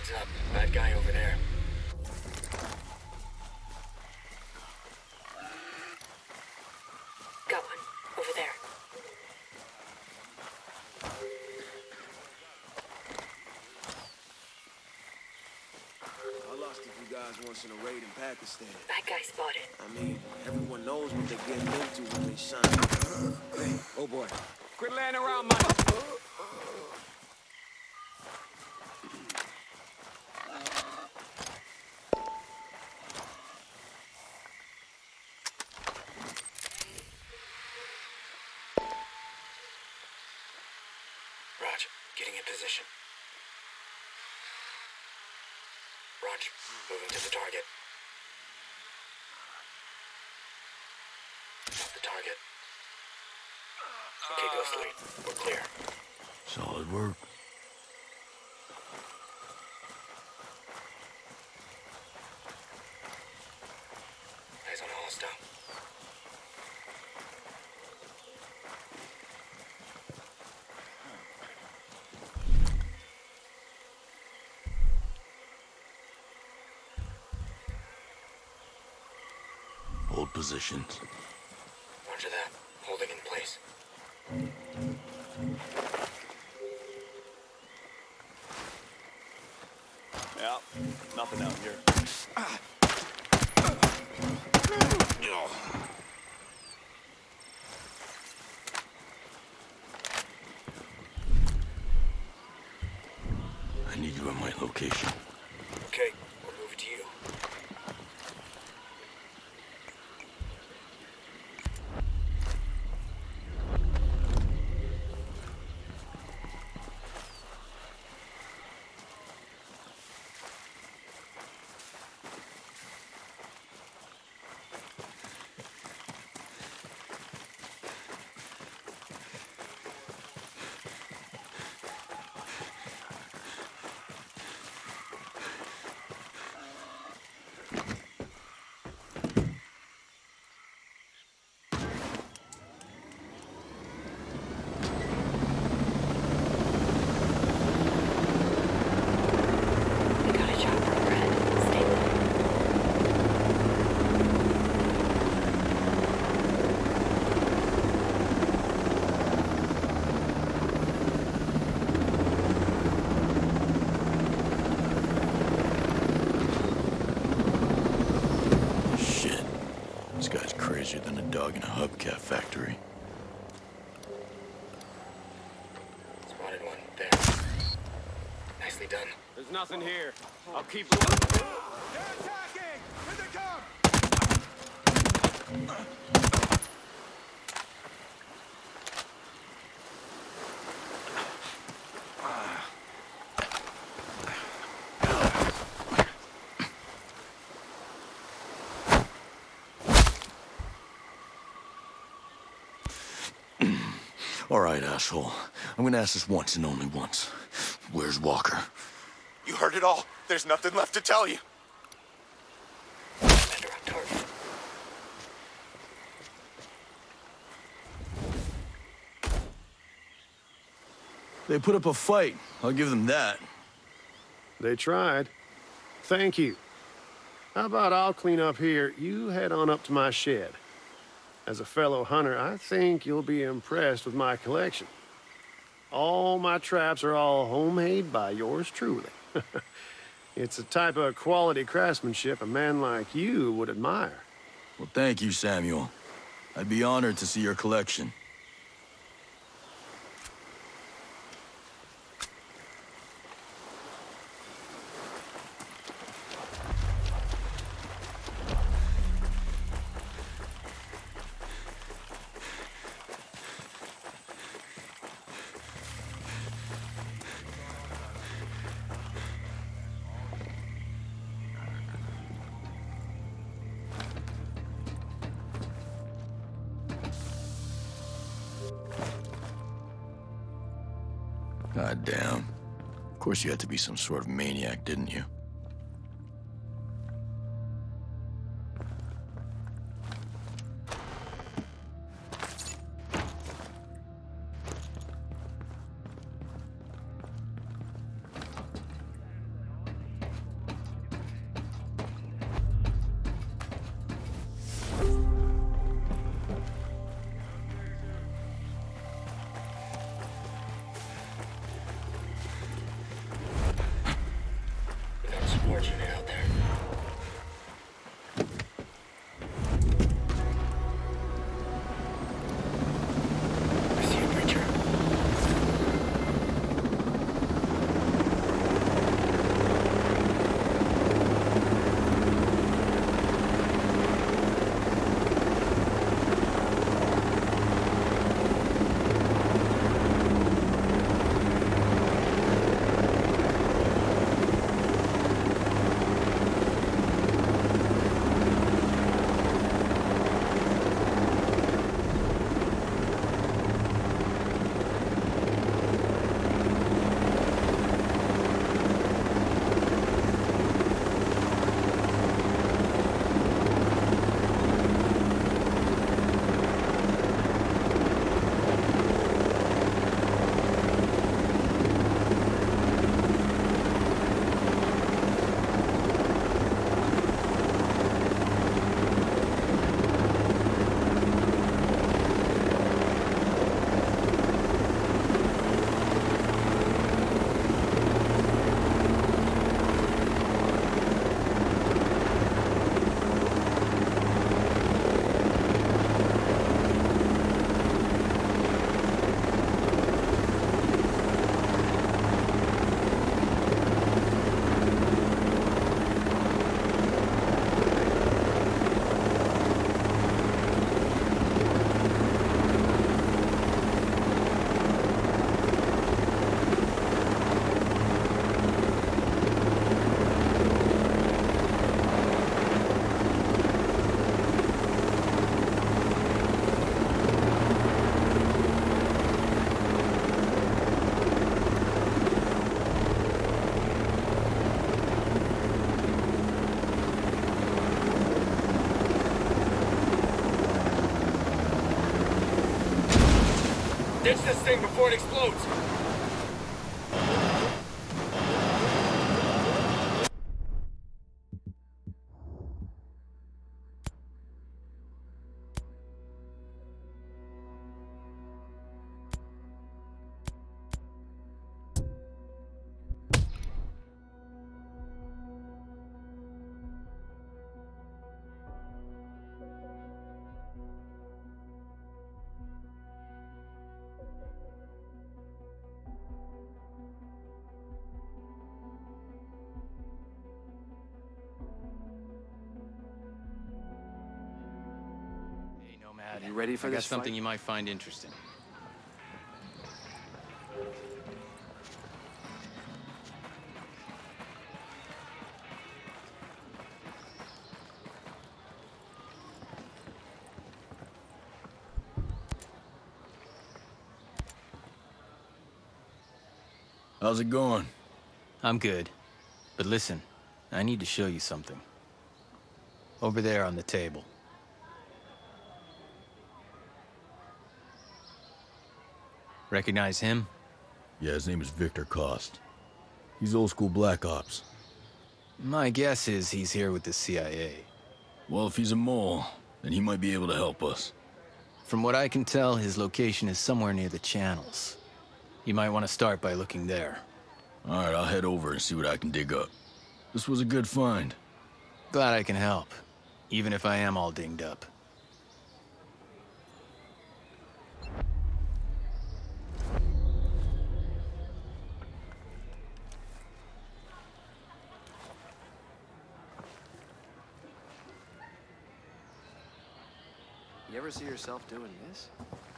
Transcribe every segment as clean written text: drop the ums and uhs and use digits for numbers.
Heads up. Bad guy over there. Got one. Over there. I lost a few guys once in a raid in Pakistan. Bad guy spotted. I mean, everyone knows what they're getting into when they shine. Hey, oh boy. Quit laying around, man. Raj, getting in position. Raj, moving to the target. Not the target. Okay, Ghostly. We're clear. Solid work. Eyes on a hostile. Hold positions. Roger that. Holding in place. Yeah, nothing out here. I need you at my location. Okay, we'll move it to you. We got a chopper overhead. Stay low. Shit. This guy's crazier than a dog in a hubcap factory. Spotted one. There. Nicely done. There's nothing here. I'll keep looking. They're attacking! Here they come! All right, asshole. I'm gonna ask this once and only once. Where's Walker? You heard it all. There's nothing left to tell you. Commander on target. They put up a fight. I'll give them that. They tried. Thank you. How about I'll clean up here, you head on up to my shed. As a fellow hunter, I think you'll be impressed with my collection. All my traps are all homemade by yours truly. It's a type of quality craftsmanship a man like you would admire. Well, thank you, Samuel. I'd be honored to see your collection. God damn. Of course you had to be some sort of maniac, didn't you? Ditch this thing before it explodes! Nomad. You ready for I got this something fight? you might find interesting. How's it going? I'm good. But listen, I need to show you something. Over there on the table. Recognize him? Yeah, his name is Victor Cost. He's old school Black Ops. My guess is he's here with the CIA. Well, if he's a mole, then he might be able to help us. From what I can tell, his location is somewhere near the channels. You might want to start by looking there. All right, I'll head over and see what I can dig up. This was a good find. Glad I can help, even if I am all dinged up. You ever see yourself doing this?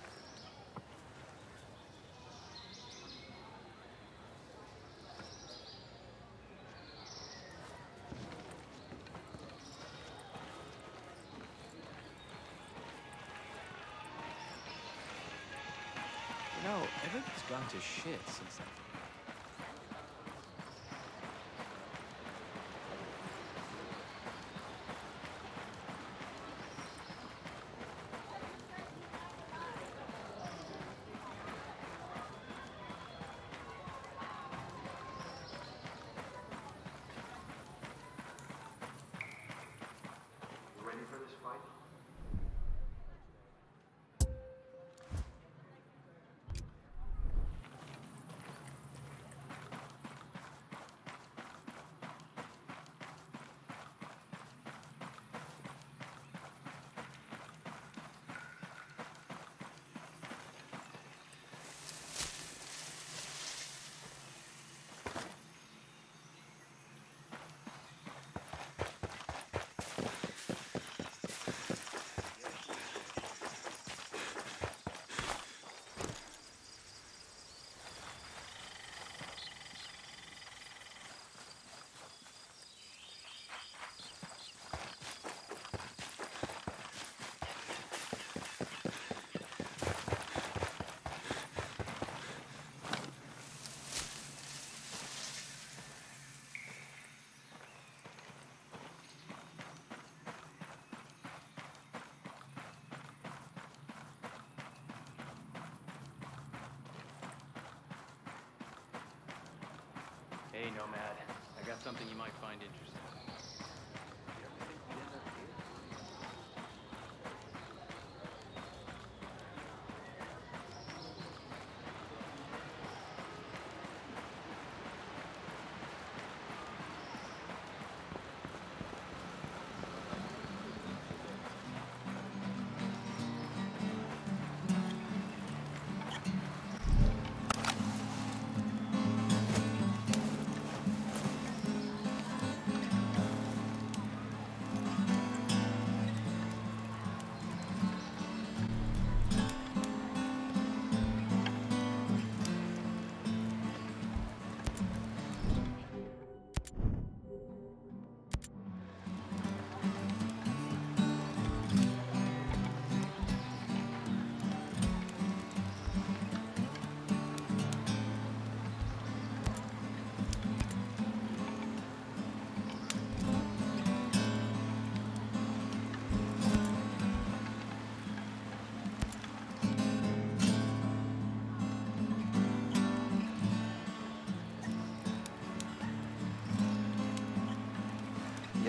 You know, everything's gone to shit since then. Ready for this fight? Hey, Nomad. I got something you might find interesting.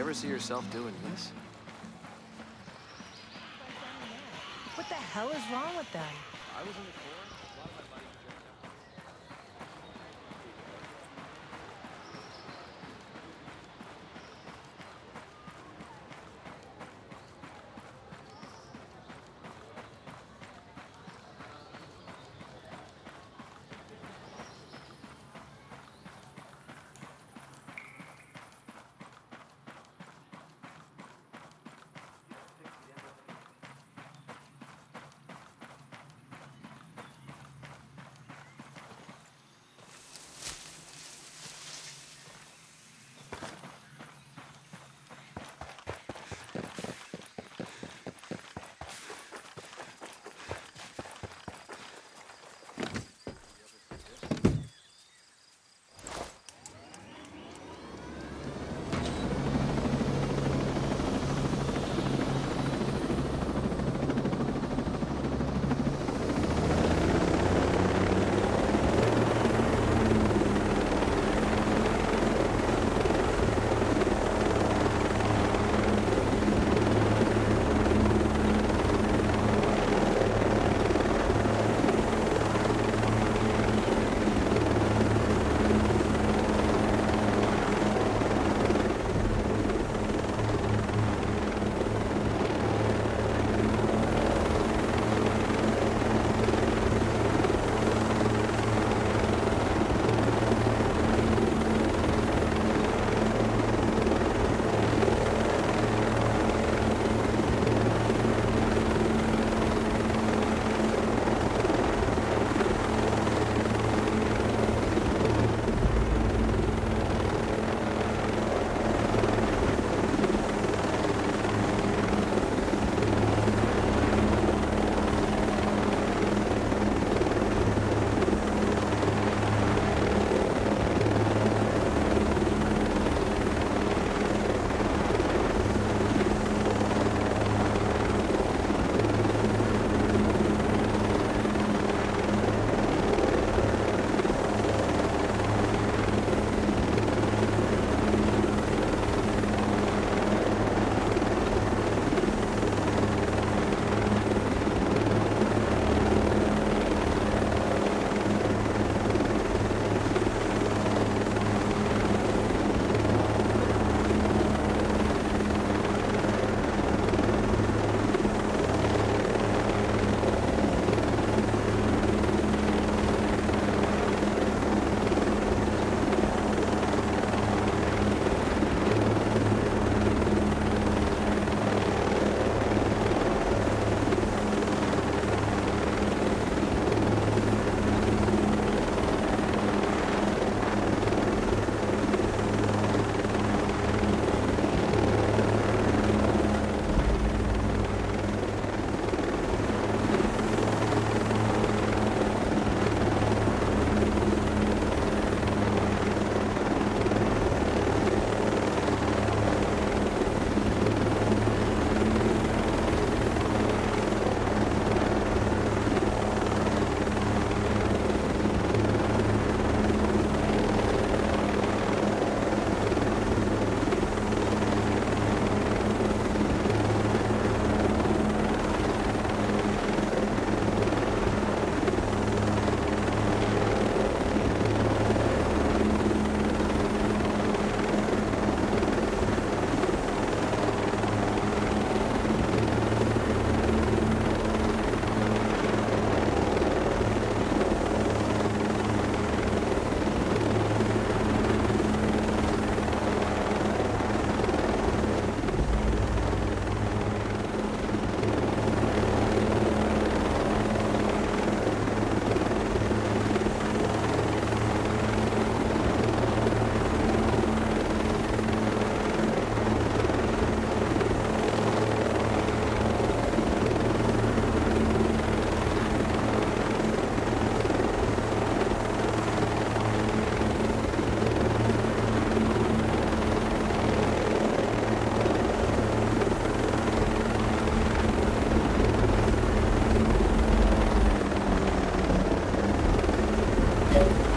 ever see yourself doing this? What the hell is wrong with them? I was in the Corps. A lot of my buddies jumped out.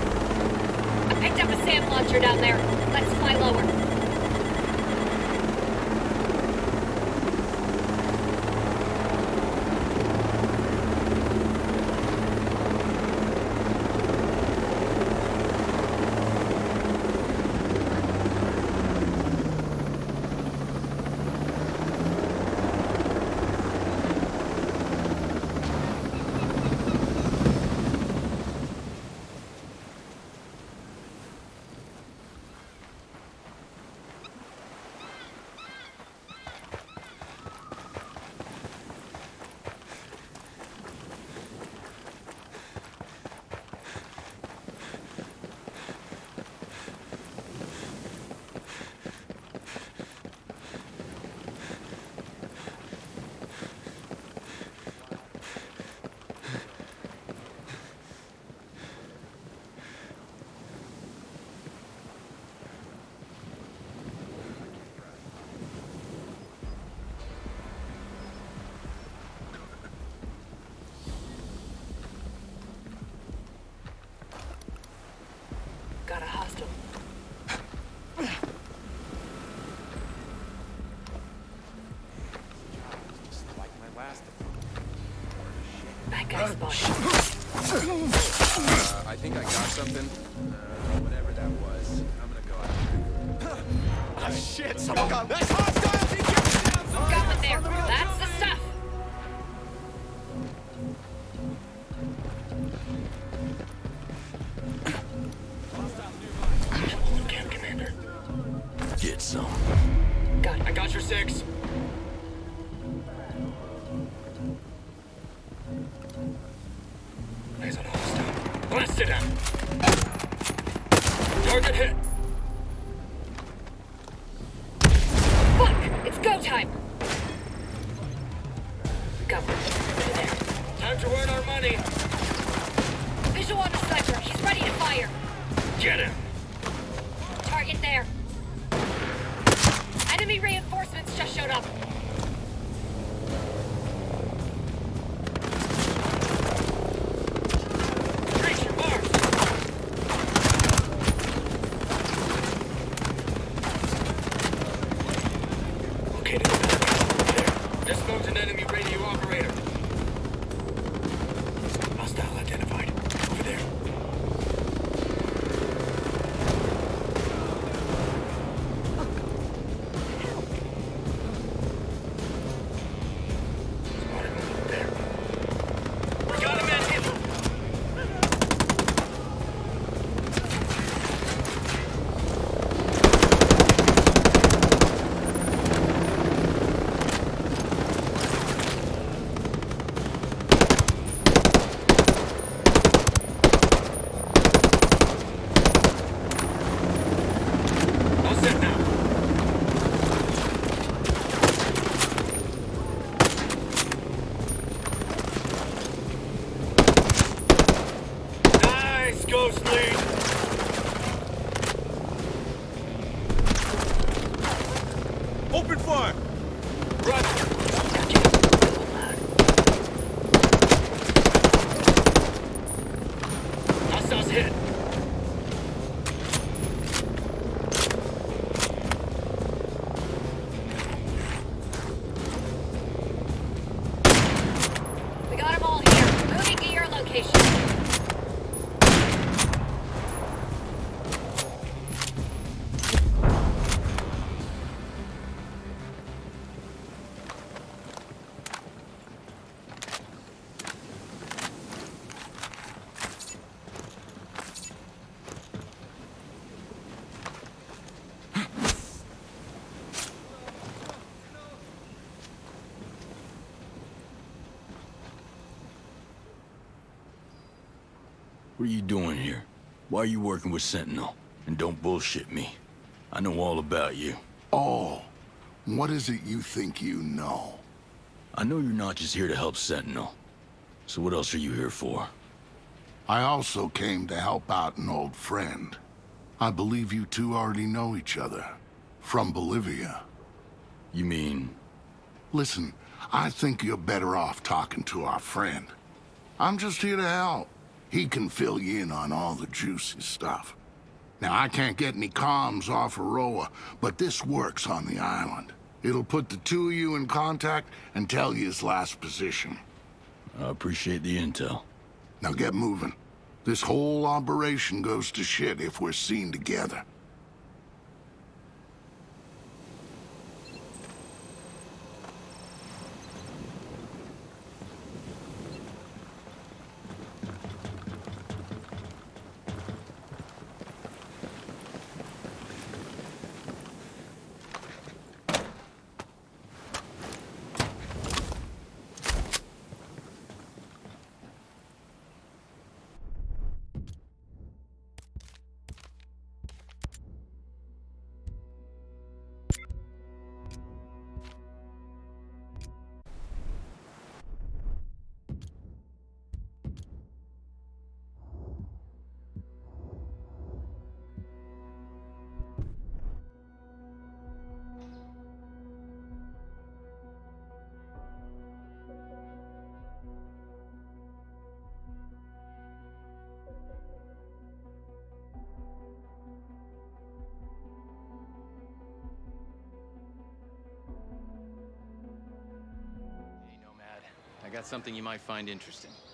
Down there. Let's fly lower. Guy's spotted. I think I got something. Whatever that was. I'm gonna go out. Ah, shit! Someone got... That's hostile! He gets down! Got one there. That's the stuff. Camp commander. Get some. Got it. I got your 6. Eyes on hostile. Blast it out. Target hit. Fuck! It's go time. Got one. Over there. Time to earn our money. Visual on the sniper. He's ready to fire. Get him. Target there. Enemy reinforcements just showed up. Reach your mark. Located there. Just moved an enemy radio operator. Hostile identified. Over there. Spotted one there. We got him at him. All set now. Nice, Ghost Lead. Open fire! Run. Hostiles hit. We got them all here. Moving to your location. What are you doing here? Why are you working with Sentinel? And don't bullshit me. I know all about you. Oh, what is it you think you know? I know you're not just here to help Sentinel. So what else are you here for? I also came to help out an old friend. I believe you two already know each other. From Bolivia. You mean... Listen, I think you're better off talking to our friend. I'm just here to help. He can fill you in on all the juicy stuff. Now, I can't get any comms off Aroa, but this works on the island. It'll put the two of you in contact and tell you his last position. I appreciate the intel. Now get moving. This whole operation goes to shit if we're seen together. I got something you might find interesting.